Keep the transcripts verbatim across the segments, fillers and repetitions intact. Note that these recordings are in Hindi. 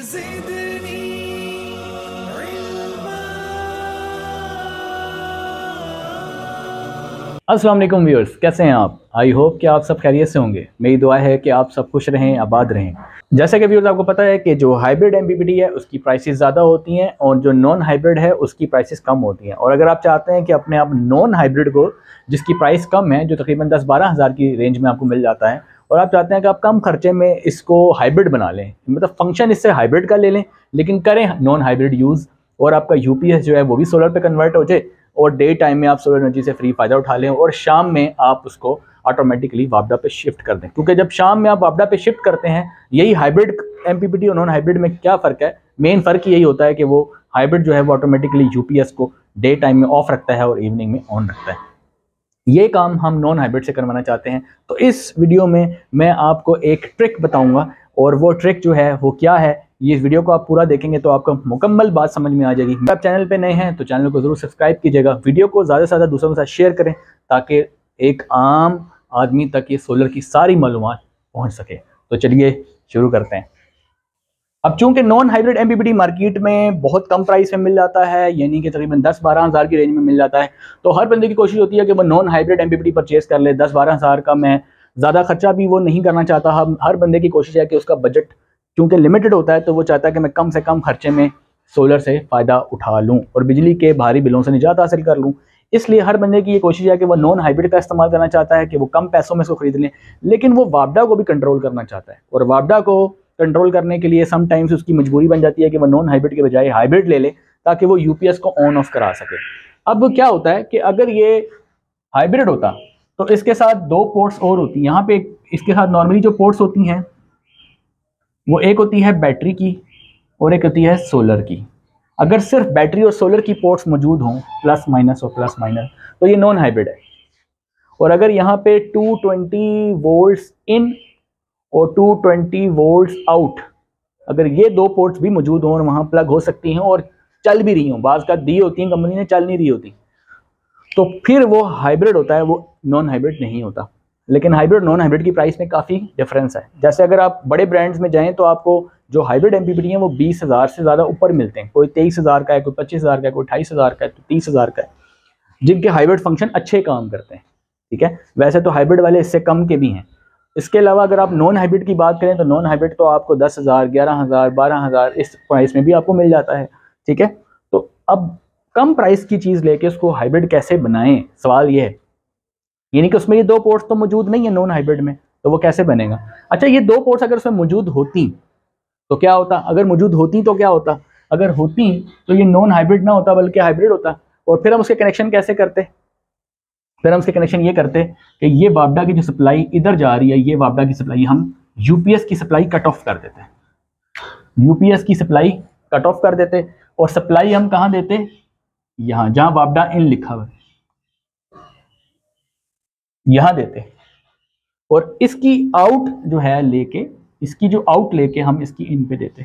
अस्सलाम वालेकुम व्यूअर्स, कैसे हैं आप? आई होप कि आप सब खैरियत से होंगे। मेरी दुआ है कि आप सब खुश रहें, आबाद रहें। जैसा कि व्यूअर्स आपको पता है कि जो हाइब्रिड एमपीपीटी है उसकी प्राइसेस ज़्यादा होती हैं और जो नॉन हाइब्रिड है उसकी प्राइसेस कम होती हैं। और अगर आप चाहते हैं कि अपने आप नॉन हाइब्रिड को, जिसकी प्राइस कम है, जो तकरीबन दस बारह हज़ार की रेंज में आपको मिल जाता है, और आप चाहते हैं कि आप कम खर्चे में इसको हाइब्रिड बना लें, मतलब फंक्शन इससे हाइब्रिड का ले लें लेकिन करें नॉन हाइब्रिड यूज़, और आपका यूपीएस जो है वो भी सोलर पे कन्वर्ट हो जाए और डे टाइम में आप सोलर एनर्जी से फ्री फ़ायदा उठा लें और शाम में आप उसको ऑटोमेटिकली वापडा पे शिफ्ट कर दें। क्योंकि जब शाम में आप वापडा पे शिफ्ट करते हैं, यही हाइब्रिड एमपीपीटी और नॉन हाइब्रिड में क्या फ़र्क है? मेन फ़र्क यही होता है कि वो हाइब्रिड जो है वो ऑटोमेटिकली यूपीएस को डे टाइम में ऑफ रखता है और इवनिंग में ऑन रखता है। ये काम हम नॉन हाइब्रिड से करवाना चाहते हैं। तो इस वीडियो में मैं आपको एक ट्रिक बताऊँगा, और वो ट्रिक जो है वो क्या है, ये वीडियो को आप पूरा देखेंगे तो आपको मुकम्मल बात समझ में आ जाएगी। आप चैनल पे नए हैं तो चैनल को ज़रूर सब्सक्राइब कीजिएगा, वीडियो को ज़्यादा से ज़्यादा दूसरों के साथ शेयर करें ताकि एक आम आदमी तक ये सोलर की सारी मालूमात पहुंच सके। तो चलिए शुरू करते हैं। अब चूंकि नॉन हाइब्रिड एमपीपीटी मार्केट में बहुत कम प्राइस में मिल जाता है, यानी कि तकरीबन दस बारह हज़ार की रेंज में मिल जाता है, तो हर बंदे की कोशिश होती है कि वो नॉन हाइब्रिड एमपीपीटी परचेज़ कर ले। दस बारह हज़ार का मैं ज़्यादा खर्चा भी वो नहीं करना चाहता। हम हर बंदे की कोशिश है कि उसका बजट क्योंकि लिमिटेड होता है, तो वो चाहता है कि मैं कम से कम खर्चे में सोलर से फ़ायदा उठा लूँ और बिजली के भारी बिलों से निजात हासिल कर लूँ। इसलिए हर बंदे की ये कोशिश है कि वो नॉन हाइब्रिड का इस्तेमाल करना चाहता है कि वो कम पैसों में इसको खरीद लें, लेकिन वो वापडा को भी कंट्रोल करना चाहता है। और वापडा को कंट्रोल करने के लिए समटाइम्स उसकी मजबूरी बन जाती है कि वो नॉन हाइब्रिड के बजाय हाइब्रिड ले ले ताकि वो यूपीएस को ऑन ऑफ करा सके। अब क्या होता है कि अगर ये हाइब्रिड होता तो इसके साथ दो पोर्ट्स और होती। यहाँ पे इसके साथ नॉर्मली जो पोर्ट्स होती हैं वो एक होती है बैटरी की और एक होती है सोलर की। अगर सिर्फ बैटरी और सोलर की पोर्ट्स मौजूद हों, प्लस माइनस और प्लस माइनस, तो ये नॉन हाइब्रिड है। और अगर यहाँ पे टू ट्वेंटी वोल्ट्स इन और टू ट्वेंटी वोल्ट्स आउट, अगर ये दो पोर्ट्स भी मौजूद हों और वहाँ प्लग हो सकती हैं और चल भी रही हों, बाज़ का दी होती हैं कंपनी ने, चल नहीं रही होती, तो फिर वो हाइब्रिड होता है, वो नॉन हाइब्रिड नहीं होता। लेकिन हाइब्रिड नॉन हाइब्रिड की प्राइस में काफ़ी डिफरेंस है। जैसे अगर आप बड़े ब्रांड्स में जाएं तो आपको जो हाइब्रिड एमपीपीटी हैं वो बीस हज़ार से ज़्यादा ऊपर मिलते हैं। कोई तेईस हज़ार का है, कोई पच्चीस हज़ार का है, कोई अट्ठाईस हज़ार का है, तो तीस हज़ार का है, जिनके हाइब्रिड फंक्शन अच्छे काम करते हैं। ठीक है, वैसे तो हाइब्रिड वाले इससे कम के भी हैं। इसके अलावा अगर आप नॉन हाइब्रिड की बात करें तो नॉन हाइब्रिड तो आपको दस हज़ार, ग्यारह हज़ार, बारह हज़ार इस प्राइस में भी आपको मिल जाता है। ठीक है, तो अब कम प्राइस की चीज़ लेके उसको हाइब्रिड कैसे बनाएं, सवाल ये है। यानी कि उसमें ये दो पोर्ट्स तो मौजूद नहीं है नॉन हाइब्रिड में, तो वो कैसे बनेगा? अच्छा, ये दो पोर्ट्स अगर उसमें मौजूद होती तो क्या होता? अगर मौजूद होती तो क्या होता? अगर होती तो ये नॉन हाइब्रिड ना होता बल्कि हाइब्रिड होता। और फिर हम उसके कनेक्शन कैसे करते? फिर हम उसके कनेक्शन ये करते कि ये वापडा की जो सप्लाई इधर जा रही है, ये वापडा की सप्लाई हम यूपीएस की सप्लाई कट ऑफ कर देते, यूपीएस की सप्लाई कट ऑफ कर देते और सप्लाई हम कहाँ देते? यहाँ जहाँ वापडा इन लिखा हुआ है यहाँ देते, और इसकी आउट जो है लेके, इसकी जो आउट लेके हम इसकी इन पे देते।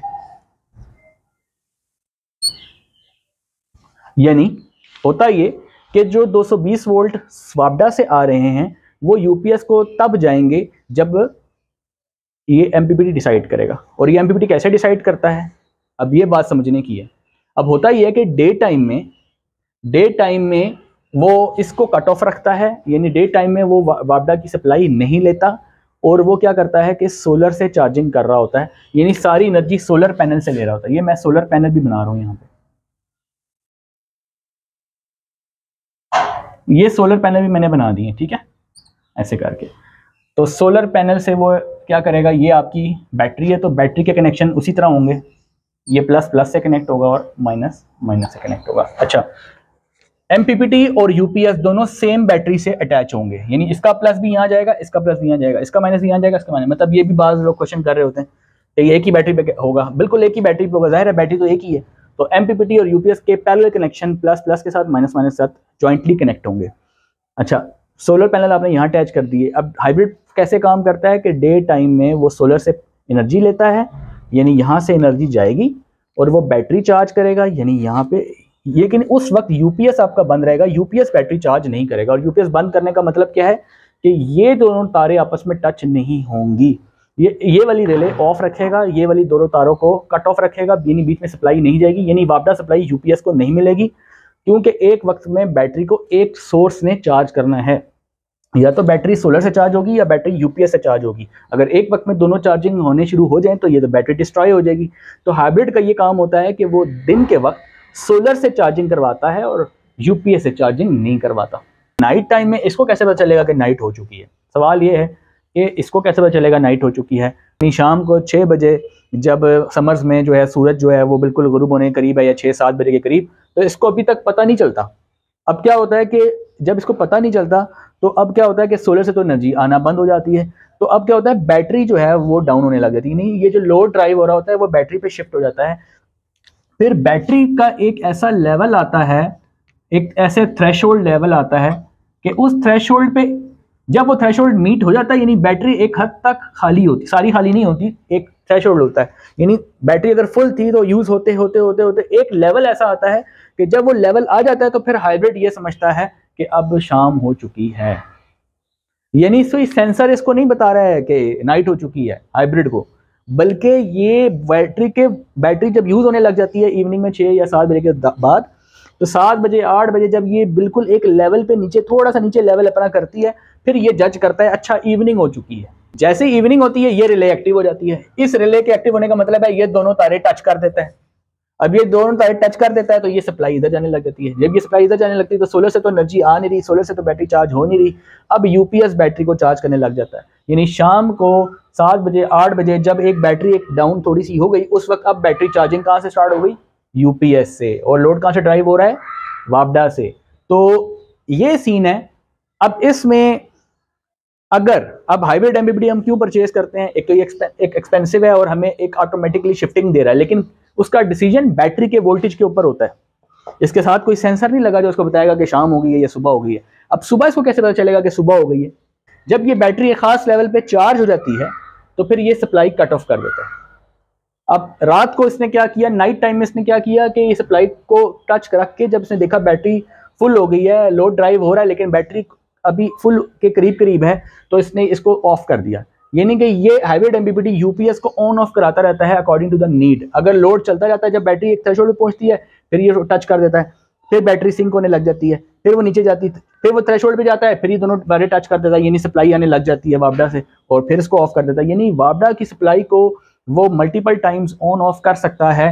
यानी होता ये कि जो दो सौ बीस वोल्ट वापडा से आ रहे हैं वो यूपीएस को तब जाएंगे जब ये एमपीपीटी डिसाइड करेगा। और ये एमपीपीटी कैसे डिसाइड करता है, अब ये बात समझने की है। अब होता ये है कि डे टाइम में डे टाइम में वो इसको कट ऑफ रखता है, यानी डे टाइम में वो वापडा की सप्लाई नहीं लेता, और वो क्या करता है कि सोलर से चार्जिंग कर रहा होता है, यानी सारी एनर्जी सोलर पैनल से ले रहा होता है। ये मैं सोलर पैनल भी बना रहा हूँ यहाँ पे, ये सोलर पैनल भी मैंने बना दिए। ठीक है, ऐसे करके तो सोलर पैनल से वो क्या करेगा, ये आपकी बैटरी है तो बैटरी के कनेक्शन उसी तरह होंगे, ये प्लस प्लस से कनेक्ट होगा और माइनस माइनस से कनेक्ट होगा। अच्छा, एमपीपीटी और यूपीएस दोनों सेम बैटरी से अटैच होंगे, यानी इसका प्लस भी यहाँ जाएगा, इसका प्लस भी यहाँ जाएगा, इसका माइनस भी यहाँ जाएगा, इसका माइनस। मतलब ये भी बाज़ लोग क्वेश्चन कर रहे होते हैं कि ये एक ही बैटरी पे होगा। बिल्कुल एक ही बैटरी पे होगा, जाहिर है बैटरी तो एक ही है। तो एमपीपीटी और यूपीएस के पैरेलल कनेक्शन प्लस प्लस के साथ माइनस माइनस के साथ जॉइंटली कनेक्ट होंगे। अच्छा, सोलर पैनल आपने यहाँ अटैच कर दिए। अब हाइब्रिड कैसे काम करता है कि डे टाइम में वो सोलर से एनर्जी लेता है, यानी यहाँ से एनर्जी जाएगी और वो बैटरी चार्ज करेगा, यानी यहाँ पे, लेकिन उस वक्त यूपीएस आपका बंद रहेगा, यूपीएस बैटरी चार्ज नहीं करेगा। और यूपीएस बंद करने का मतलब क्या है कि ये दोनों तारे आपस में टच नहीं होंगी, ये ये वाली रिले ऑफ रखेगा, ये वाली दोनों तारों को कट ऑफ रखेगा, यानी बीच में सप्लाई नहीं जाएगी, यानी वापडा सप्लाई यूपीएस को नहीं मिलेगी, क्योंकि एक वक्त में बैटरी को एक सोर्स ने चार्ज करना है, या तो बैटरी सोलर से चार्ज होगी या बैटरी यूपीएस से चार्ज होगी। अगर एक वक्त में दोनों चार्जिंग होने शुरू हो जाएं तो ये तो बैटरी डिस्ट्रॉय हो जाएगी। तो हाइब्रिड का ये काम होता है कि वो दिन के वक्त सोलर से चार्जिंग करवाता है और यूपीएस से चार्जिंग नहीं करवाता। नाइट टाइम में इसको कैसे पता चलेगा कि नाइट हो चुकी है? सवाल ये है कि इसको कैसे पता चलेगा नाइट हो चुकी है? शाम को छः बजे जब समर्स में जो है सूरज जो है वो बिल्कुल गुरूब होने के करीब है या छः सात बजे के करीब, तो इसको अभी तक पता नहीं चलता। अब क्या होता है कि जब इसको पता नहीं चलता तो अब क्या होता है कि सोलर से तो एनर्जी आना बंद हो जाती है, तो अब क्या होता है बैटरी जो है वो डाउन होने लग जाती है, नहीं ये जो लोड ड्राइव हो रहा होता है वो बैटरी पे शिफ्ट हो जाता है। फिर बैटरी का एक ऐसा लेवल आता है, एक ऐसे थ्रेशोल्ड लेवल आता है कि उस थ्रेशोल्ड पे जब वो थ्रेशोल्ड मीट हो जाता है, यानी बैटरी एक हद तक खाली होती, सारी खाली नहीं होती, एक थ्रेशोल्ड होता है, यानी बैटरी अगर फुल थी तो यूज होते होते होते होते एक लेवल ऐसा आता है कि जब वो लेवल आ जाता है तो फिर हाइब्रिड ये समझता है कि अब शाम हो चुकी है। यानी सो सेंसर इसको नहीं बता रहा है कि नाइट हो चुकी है हाइब्रिड को, बल्कि ये बैटरी के बैटरी जब यूज होने लग जाती है इवनिंग में छः या सात बजे के बाद, तो सात बजे आठ बजे जब ये बिल्कुल एक लेवल पे नीचे थोड़ा सा नीचे लेवल अपना करती है, फिर ये जज करता है अच्छा इवनिंग हो चुकी है। जैसे ही इवनिंग होती है ये रिले एक्टिव हो जाती है। इस रिले के एक्टिव होने का मतलब है ये दोनों तारे टच कर देते हैं। अब ये दोनों तारे टच कर देता है तो ये सप्लाई इधर जाने लग जाती है। जब ये सप्लाई इधर जाने लगती है तो सोलर से तो एनर्जी आ नहीं रही, सोलर से तो बैटरी चार्ज हो नहीं रही, अब यूपीएस बैटरी को चार्ज करने लग जाता है। यानी शाम को सात बजे आठ बजे जब एक बैटरी एक डाउन थोड़ी सी हो गई, उस वक्त अब बैटरी चार्जिंग कहाँ से स्टार्ट हो गई? यूपीएस से। और लोड कहाँ से ड्राइव हो रहा है? वापडा से। तो ये सीन है। अब इसमें अगर अब हाइब्रिड एमपीपीटी हम क्यों परचेज करते हैं? एक तो ये एक एक्सपेंसिव है और हमें एक ऑटोमेटिकली शिफ्टिंग दे रहा है, लेकिन उसका डिसीजन बैटरी के वोल्टेज के ऊपर होता है। इसके साथ कोई सेंसर नहीं लगा जो उसको बताएगा कि शाम हो गई है या सुबह हो गई है। अब सुबह इसको कैसे पता चलेगा कि सुबह हो गई है? जब ये बैटरी एक खास लेवल पे चार्ज हो जाती है तो फिर ये सप्लाई कट ऑफ कर देता है। अब रात को इसने क्या किया, नाइट टाइम में इसने क्या किया कि ये सप्लाई को टच रख के जब इसने देखा बैटरी फुल हो गई है, लोड ड्राइव हो रहा है लेकिन बैटरी अभी फुल के करीब करीब है, तो इसने इसको ऑफ कर दिया। यानी कि ये हाइब्रिड एमपीपीटी यूपीएस को ऑन ऑफ कराता रहता है अकॉर्डिंग टू द नीड। अगर लोड चलता जाता है, जब बैटरी एक थ्रेशोल्ड पे पहुंचती है फिर ये टच कर देता है, फिर बैटरी सिंक होने लग जाती है, फिर वो नीचे जाती है, फिर वो थ्रेशोल्ड पे जाता है, फिर ये दोनों बारे टच कर देता है, यानी सप्लाई आने लग जाती है वापडा से, और फिर इसको ऑफ कर देता है। यानी वापडा की सप्लाई को वो मल्टीपल टाइम्स ऑन ऑफ कर सकता है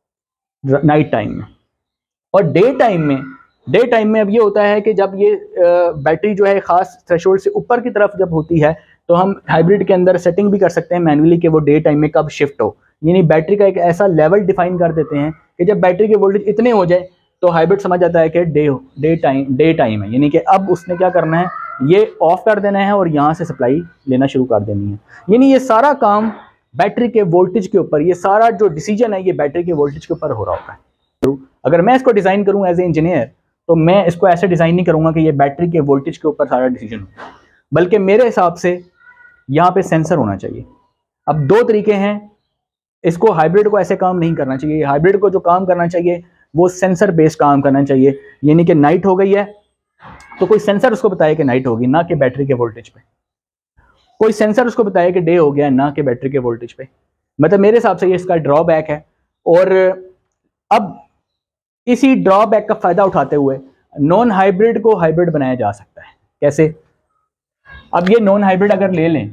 नाइट टाइम में। और डे टाइम में डे टाइम में अब ये होता है कि जब ये बैटरी जो है खास थ्रेशोल्ड से ऊपर की तरफ जब होती है तो हम हाइब्रिड के अंदर सेटिंग भी कर सकते हैं मैन्युअली कि वो डे टाइम में कब शिफ्ट हो। यानी बैटरी का एक ऐसा लेवल डिफाइन कर देते हैं कि जब बैटरी के वोल्टेज इतने हो जाए तो हाइब्रिड समझ जाता है कि day day time day time है, यानी कि अब उसने क्या करना है, ये ऑफ कर देना है और यहाँ से सप्लाई लेना शुरू कर देनी है। यानी ये सारा काम बैटरी के वोल्टेज के ऊपर, ये सारा जो डिसीजन है ये बैटरी के वोल्टेज के ऊपर हो रहा होता है। अगर मैं इसको डिज़ाइन करूँ एज ए इंजीनियर तो मैं इसको ऐसे डिज़ाइन नहीं करूँगा कि ये बैटरी के वोल्टेज के ऊपर सारा डिसीजन हो, बल्कि मेरे हिसाब से यहाँ पे सेंसर होना चाहिए। अब दो तरीके हैं, इसको हाइब्रिड को ऐसे काम नहीं करना चाहिए। हाइब्रिड को जो काम करना चाहिए वो सेंसर बेस्ड काम करना चाहिए, यानी कि नाइट हो गई है तो कोई सेंसर उसको बताए कि नाइट होगी, ना कि बैटरी के वोल्टेज पे। कोई सेंसर उसको बताए कि डे हो गया, ना कि बैटरी के वोल्टेज पे। मतलब मेरे हिसाब से ये इसका ड्रॉबैक है। और अब इसी ड्रॉबैक का फायदा उठाते हुए नॉन हाइब्रिड को हाइब्रिड बनाया जा सकता है। कैसे? अब ये नॉन हाइब्रिड अगर ले लें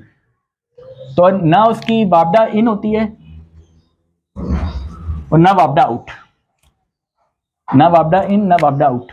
तो ना उसकी वापडा इन होती है और ना वापडा आउट, ना वापडा इन ना वापडा आउट,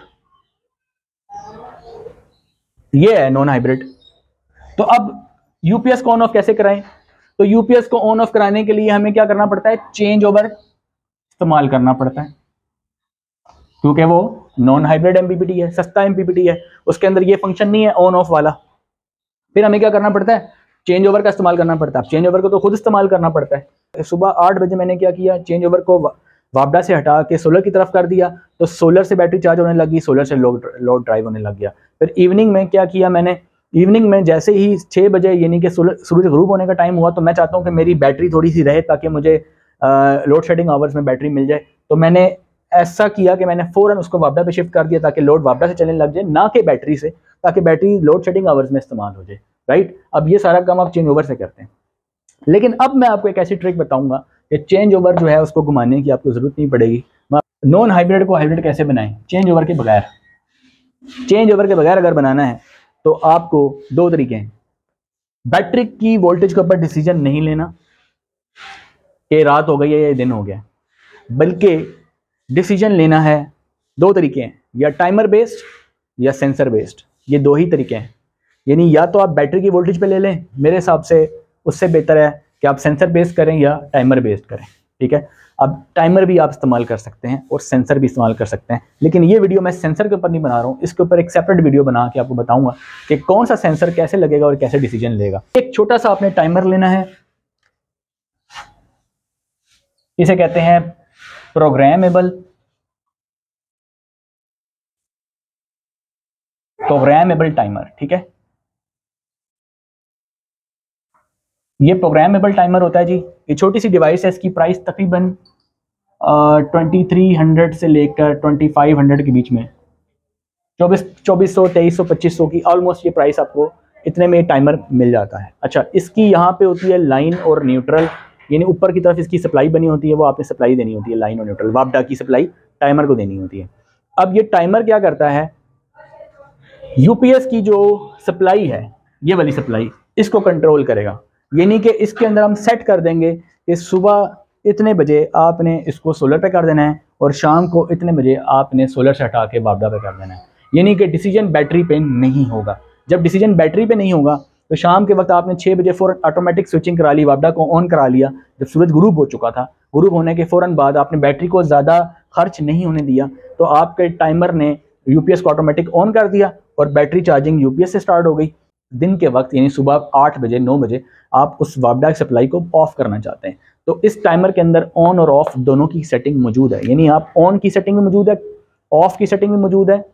ये है नॉन हाइब्रिड। तो अब यूपीएस को ऑन ऑफ कैसे कराएं? तो यूपीएस को ऑन ऑफ कराने के लिए हमें क्या करना पड़ता है? चेंज ओवर इस्तेमाल करना पड़ता है, क्योंकि वो नॉन हाइब्रिड एमपीपीटी है, सस्ता एमपीपीटी है, उसके अंदर ये फंक्शन नहीं है ऑन ऑफ वाला। फिर हमें क्या करना पड़ता है? चेंज ओवर का इस्तेमाल करना पड़ता है। चेंज ओवर को तो खुद इस्तेमाल करना पड़ता है। सुबह आठ बजे मैंने क्या किया, चेंज ओवर को वापडा से हटा के सोलर की तरफ कर दिया, तो सोलर से बैटरी चार्ज होने लगी, सोलर से लोड लोड ड्राइव होने लग गया। फिर इवनिंग में क्या किया मैंने, इवनिंग में जैसे ही छः बजे यानी कि सूरज ग्रूब होने का टाइम हुआ, तो मैं चाहता हूँ कि मेरी बैटरी थोड़ी सी रहे ताकि मुझे लोड शेडिंग आवर्स में बैटरी मिल जाए। तो मैंने ऐसा किया कि मैंने फ़ौरन उसको वापडा पे शिफ्ट कर दिया ताकि लोड वापडा से चलने लग जाए, ना कि बैटरी से, ताकि बैटरी लोड शेडिंग आवर्स में इस्तेमाल हो जाए। राइट? अब ये सारा काम आप चेंज ओवर से करते हैं। लेकिन अब मैं आपको एक ऐसी ट्रिक बताऊंगा कि चेंज ओवर जो है उसको घुमाने की आपको ज़रूरत नहीं पड़ेगी। नॉन हाइब्रिड को हाइब्रिड कैसे बनाएं चेंज ओवर के बगैर। चेंज ओवर के बगैर अगर बनाना है तो आपको दो तरीके हैं। बैटरी की वोल्टेज के ऊपर डिसीजन नहीं लेना कि रात हो गई है या दिन हो गया, बल्कि डिसीजन लेना है दो तरीके हैं, या टाइमर बेस्ड या सेंसर बेस्ड। ये दो ही तरीके हैं। यानी या तो आप बैटरी की वोल्टेज पे ले लें, मेरे हिसाब से उससे बेहतर है कि आप सेंसर बेस्ड करें या टाइमर बेस्ड करें। ठीक है, अब टाइमर भी आप इस्तेमाल कर सकते हैं और सेंसर भी इस्तेमाल कर सकते हैं, लेकिन ये वीडियो मैं सेंसर के ऊपर नहीं बना रहा हूँ। इसके ऊपर एक सेपरेट वीडियो बना के आपको बताऊंगा कि कौन सा सेंसर कैसे लगेगा और कैसे डिसीजन लेगा। एक छोटा सा आपने टाइमर लेना है, इसे कहते हैं प्रोग्रामेबल प्रोग्रामेबल टाइमर। ठीक है, ये प्रोग्रामेबल टाइमर होता है जी। ये छोटी सी डिवाइस है, इसकी प्राइस तकरीबन ट्वेंटी थ्री हंड्रेड से लेकर ट्वेंटी फाइव हंड्रेड के बीच में, चौबीस चौबीस सौ तेईस सौ पच्चीस सौ की ऑलमोस्ट ये प्राइस आपको इतने में टाइमर मिल जाता है। अच्छा, इसकी यहाँ पे होती है लाइन और न्यूट्रल, यानी ऊपर की तरफ इसकी सप्लाई बनी होती है, वो आपने सप्लाई देनी होती है, लाइन और न्यूट्रल वापडा की सप्लाई टाइमर को देनी होती है। अब ये टाइमर क्या करता है, यूपीएस की जो सप्लाई है, ये वाली सप्लाई, इसको कंट्रोल करेगा। यानी कि इसके अंदर हम सेट कर देंगे कि सुबह इतने बजे आपने इसको सोलर पे कर देना है और शाम को इतने बजे आपने सोलर से हटा के वापडा पे कर देना है। यानी कि डिसीजन बैटरी पे नहीं होगा। जब डिसीजन बैटरी पे नहीं होगा तो शाम के वक्त आपने छः बजे फ़ौरन ऑटोमेटिक स्विचिंग करा ली, वापडा को ऑन करा लिया। जब सूरज गुरूब हो चुका था, गुरूब होने के फ़ौरन बाद आपने बैटरी को ज़्यादा खर्च नहीं होने दिया, तो आपके टाइमर ने यूपीएस को ऑटोमेटिक ऑन कर दिया और बैटरी चार्जिंग यूपीएस से स्टार्ट हो गई। दिन के वक्त यानी सुबह आठ बजे नौ बजे आप उस वापडा सप्लाई को ऑफ करना चाहते हैं, तो इस टाइमर के अंदर ऑन और ऑफ दोनों की सेटिंग मौजूद है। यानी आप ऑन की सेटिंग भी मौजूद है, ऑफ की सेटिंग भी मौजूद है,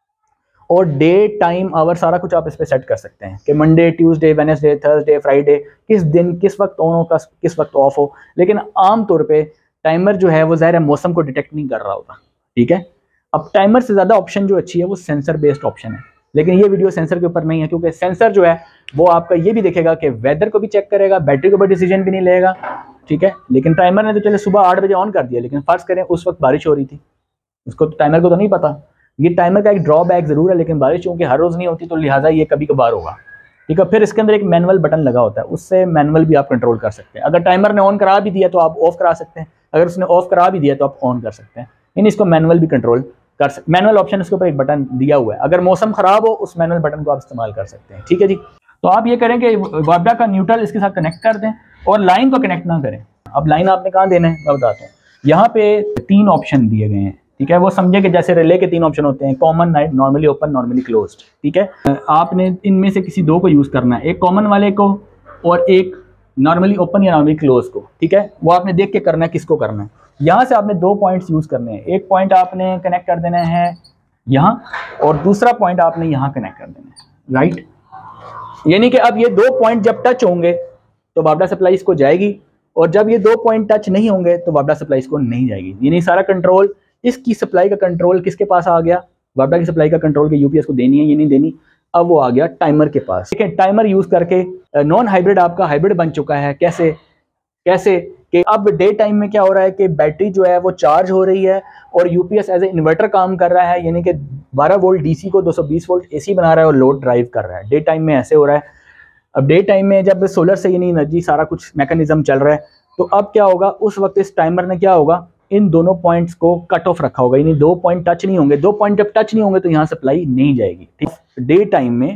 और डे टाइम आवर सारा कुछ आप इस पर सेट कर सकते हैं कि Monday Tuesday Wednesday Thursday Friday किस दिन किस वक्त ऑन हो किस वक्त ऑफ हो। लेकिन आम तौर पे टाइमर जो है वो ज़ाहिर है मौसम को डिटेक्ट नहीं कर रहा होता। ठीक है, अब टाइमर से ज़्यादा ऑप्शन जो अच्छी है वो सेंसर बेस्ड ऑप्शन है, लेकिन ये वीडियो सेंसर के ऊपर नहीं है, क्योंकि सेंसर जो है वो आपका ये भी देखेगा कि वेदर को भी चेक करेगा, बैटरी के ऊपर डिसीजन भी नहीं लेगा। ठीक है, लेकिन टाइमर ने तो चले सुबह आठ बजे ऑन कर दिया, लेकिन फर्ज करें उस वक्त बारिश हो रही थी, उसको तो टाइमर को तो नहीं पता। ये टाइमर का एक ड्रॉबैक जरूर है, लेकिन बारिश चूंकि हर रोज़ नहीं होती तो लिहाजा ये कभी कभार होगा। ठीक है, फिर इसके अंदर एक मैनुअल बटन लगा होता है, उससे मैनुअल भी आप कंट्रोल कर सकते हैं। अगर टाइमर ने ऑन करा भी दिया तो आप ऑफ करा सकते हैं, अगर उसने ऑफ करा भी दिया तो आप ऑन कर सकते हैं। यानी इसको मैनुअल भी कंट्रोल कर सकते, मैनुअल ऑप्शन इसके ऊपर एक बटन दिया हुआ है, अगर मौसम खराब हो उस मैनुअल बटन को आप इस्तेमाल कर सकते हैं। ठीक है जी, तो आप ये करें कि वापडा का न्यूट्रल इसके साथ कनेक्ट कर दें और लाइन को कनेक्ट ना करें। अब लाइन आपने कहाँ देना है मैं बताता हूँ। यहाँ पे तीन ऑप्शन दिए गए हैं। ठीक है, वो समझे कि जैसे रिले के तीन ऑप्शन होते हैं, common, night, normally open, normally closed. ठीक है, आपने इनमें से किसी दो को यूज़ करना है, एक कॉमन वाले को और एक नॉर्मली ओपन या नॉर्मली क्लोज को। ठीक है, वो आपने देख के करना है किसको करना है। यहाँ से आपने दो पॉइंट्स यूज़ करने हैं, एक पॉइंट आपने कनेक्ट कर देना है यहाँ और दूसरा पॉइंट आपने यहाँ कनेक्ट कर देना है, राइट। यानी कि अब ये दो पॉइंट जब टच होंगे तो वापडा सप्लाई इसको जाएगी, और जब ये दो पॉइंट टच नहीं होंगे तो वापडा सप्लाई इसको नहीं जाएगी। यानी सारा कंट्रोल, इसकी सप्लाई का कंट्रोल किसके पास आ गया, वापडा की सप्लाई का कंट्रोल के यूपीएस को देनी है ये नहीं देनी, अब वो आ गया टाइमर के पास। ठीक है, टाइमर यूज करके नॉन हाइब्रिड आपका हाइब्रिड बन चुका है। कैसे कैसे कि अब डे टाइम में क्या हो रहा है कि बैटरी जो है वो चार्ज हो रही है और यूपीएस एज ए इन्वर्टर काम कर रहा है, यानी कि बारह वोल्ट डीसी को दो सौ बीस वोल्ट एसी बना रहा है और लोड ड्राइव कर रहा है। डे टाइम में ऐसे हो रहा है। अब डे टाइम में जब सोलर से यानी एनर्जी सारा कुछ मैकेनिज्म चल रहा है, तो अब क्या होगा, उस वक्त इस टाइमर ने क्या होगा, इन दोनों पॉइंट्स को कट ऑफ रखा होगा, यानी दो पॉइंट टच नहीं होंगे। दो पॉइंट जब टच नहीं होंगे तो यहाँ सप्लाई नहीं जाएगी। ठीक, डे टाइम में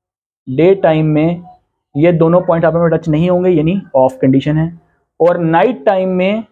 डे टाइम में ये दोनों पॉइंट आपस में टच नहीं होंगे, यानी ऑफ कंडीशन है, और नाइट टाइम में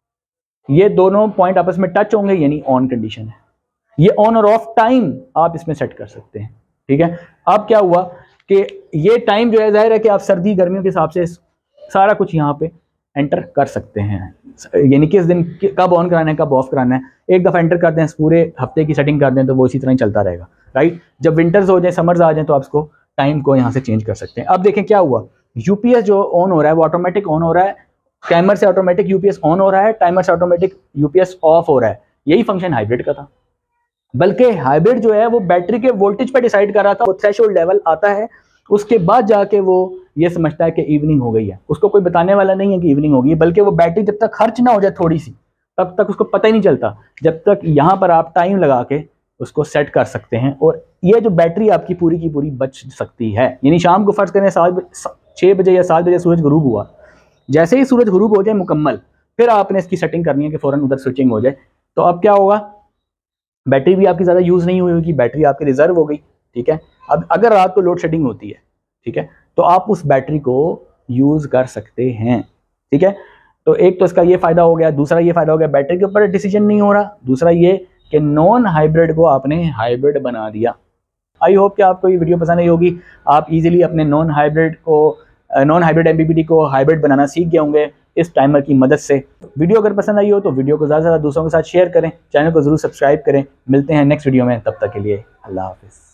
ये दोनों पॉइंट आपस में टच होंगे, यानी ऑन कंडीशन है। ये ऑन और ऑफ टाइम आप इसमें सेट कर सकते हैं। ठीक है, अब क्या हुआ कि ये टाइम जो है जाहिर है कि आप सर्दी गर्मियों के हिसाब से सारा कुछ यहाँ पे एंटर कर सकते हैं, यानी किस दिन कब ऑन कराना है कब ऑफ कराना है, एक दफ़ा एंटर कर दें, पूरे हफ्ते की सेटिंग कर दें तो वो इसी तरह ही चलता रहेगा, राइट। जब विंटर्स हो जाए, समर्स आ जाए, तो आप इसको टाइम को यहाँ से चेंज कर सकते हैं। अब देखें क्या हुआ, यूपीएस जो ऑन हो रहा है वो ऑटोमेटिक ऑन हो रहा है, टाइमर से ऑटोमेटिक यूपीएस ऑन हो रहा है, टाइमर से ऑटोमेटिक यूपीएस ऑफ हो रहा है। यही फंक्शन हाइब्रिड का था, बल्कि हाइब्रिड जो है वो बैटरी के वोल्टेज पर डिसाइड कर रहा था। वो थ्रेशोल्ड लेवल आता है उसके बाद जाके वो ये समझता है कि इवनिंग हो गई है। उसको कोई बताने वाला नहीं है कि इवनिंग होगी, बल्कि वो बैटरी जब तक खर्च ना हो जाए थोड़ी सी, तब तक उसको पता ही नहीं चलता। जब तक यहाँ पर आप टाइम लगा के उसको सेट कर सकते हैं, और ये जो बैटरी आपकी पूरी की पूरी बच सकती है। यानी शाम को फर्ज करें सात छः बजे या सात बजे सूरज गुरूब हुआ, जैसे ही सूरज गुरूब हो जाए मुकम्मल, फिर आपने इसकी सेटिंग करनी है कि फ़ौरन उधर स्विचिंग हो जाए। तो अब क्या होगा, बैटरी भी आपकी ज़्यादा यूज़ नहीं हुई होगी, बैटरी आपकी रिजर्व हो गई। ठीक है, अब अगर रात को लोड शेडिंग होती है, ठीक है, तो आप उस बैटरी को यूज़ कर सकते हैं। ठीक है, तो एक तो इसका ये फ़ायदा हो गया। दूसरा ये फ़ायदा हो गया, बैटरी के ऊपर डिसीजन नहीं हो रहा। दूसरा ये कि नॉन हाइब्रिड को आपने हाइब्रिड बना दिया। आई होप कि आपको ये वीडियो पसंद आई होगी। आप इजीली अपने नॉन हाइब्रिड को नॉन हाइब्रिड एमपीपीटी को हाइब्रिड बनाना सीख गए होंगे इस टाइमर की मदद से। वीडियो अगर पसंद आई हो तो वीडियो को ज़्यादा से ज़्यादा दूसरों के साथ शेयर करें, चैनल को ज़रूर सब्सक्राइब करें। मिलते हैं नेक्स्ट वीडियो में, तब तक के लिए अल्लाह हाफिज़।